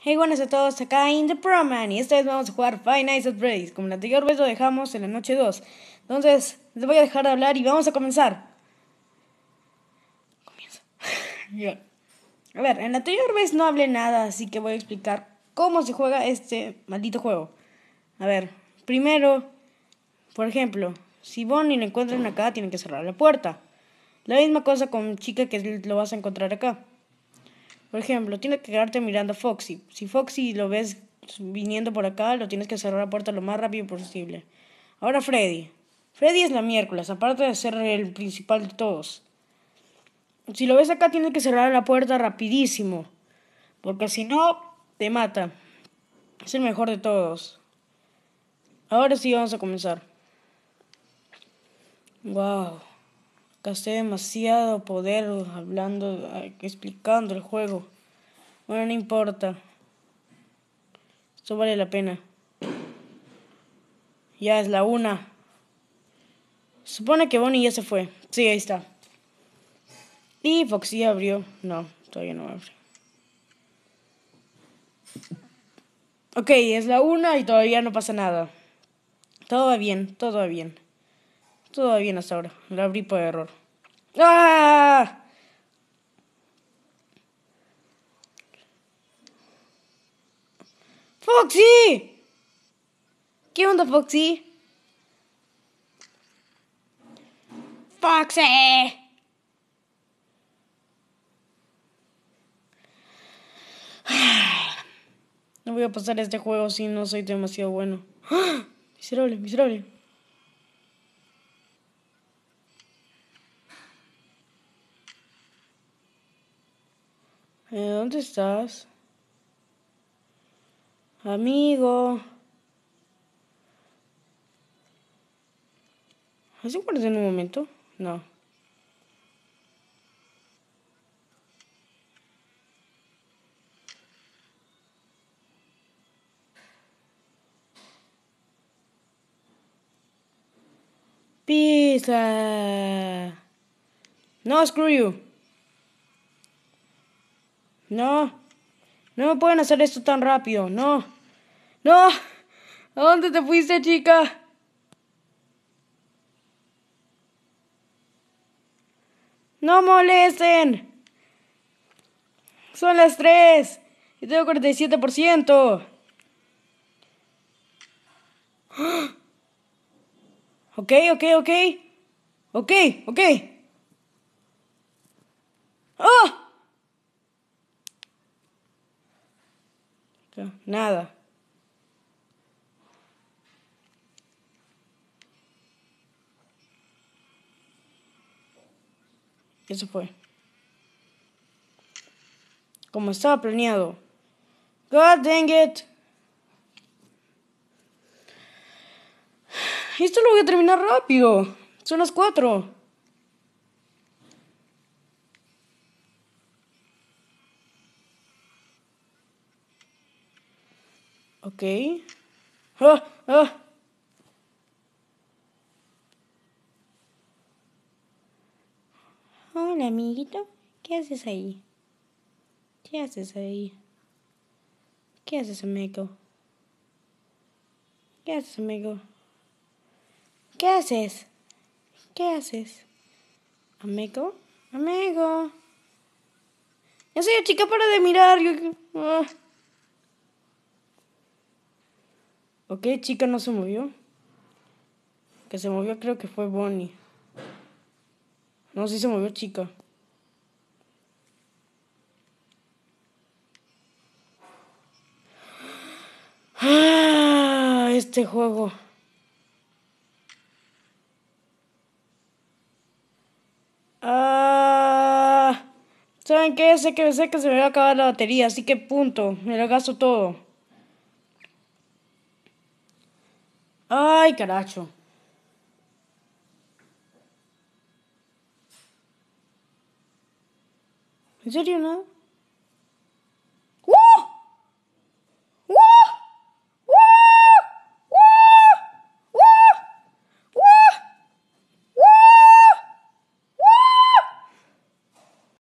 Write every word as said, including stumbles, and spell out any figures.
Hey, buenas a todos, acá in The Proman y esta vez vamos a jugar Five Nights at Freddy's. Como la anterior vez lo dejamos en la noche dos. Entonces, les voy a dejar de hablar y vamos a comenzar. Comienza. Ya. A ver, en la anterior vez no hablé nada, así que voy a explicar cómo se juega este maldito juego. A ver, primero, por ejemplo, si Bonnie lo encuentran acá, tienen que cerrar la puerta. La misma cosa con Chica, que lo vas a encontrar acá. Por ejemplo, tienes que quedarte mirando a Foxy. Si Foxy lo ves viniendo por acá, lo tienes que cerrar la puerta lo más rápido posible. Ahora Freddy. Freddy es la miércoles, aparte de ser el principal de todos. Si lo ves acá, tienes que cerrar la puerta rapidísimo, porque si no, te mata. Es el mejor de todos. Ahora sí vamos a comenzar. Wow. Gasté demasiado poder hablando, explicando el juego. Bueno, no importa. Esto vale la pena. Ya es la una. Supone que Bonnie ya se fue. Sí, ahí está. Y Foxy abrió. No, todavía no abre. Ok, es la una y todavía no pasa nada. Todo va bien, todo va bien. Todo va bien hasta ahora. La abrí por error. ¡Ah! ¡Foxy! ¿Qué onda, Foxy? ¡Foxy! No voy a pasar este juego si no soy demasiado bueno. ¡Ah! Miserable, miserable. ¿Eh, ¿Dónde estás? Amigo. ¿Has guardado en un momento? No. Pizza. No, screw you. No. No me pueden hacer esto tan rápido. No. No. ¿A dónde te fuiste, chica? No molesten. Son las tres. Y tengo cuarenta y siete por ciento. Ok, ok, ok. Ok, ok. ¡Oh! Nada. Eso fue. Como estaba planeado. God dang it. Esto lo voy a terminar rápido. Son las cuatro. Ok. Ah, ah. Hola, amiguito. ¿Qué haces ahí? ¿Qué haces ahí? ¿Qué haces, amigo? ¿Qué haces, amigo? ¿Qué haces? ¿Qué haces? ¿Amigo? Amigo. En serio, chica, para de mirar. Yo... Ah. Ok, chica no se movió. Que se movió creo que fue Bonnie. No, sí se movió chica. Ah, este juego. Ah, ¿saben qué? Sé que sé que se me va a acabar la batería, así que punto. Me lo gasto todo. Ay, caracho. ¿En serio, no?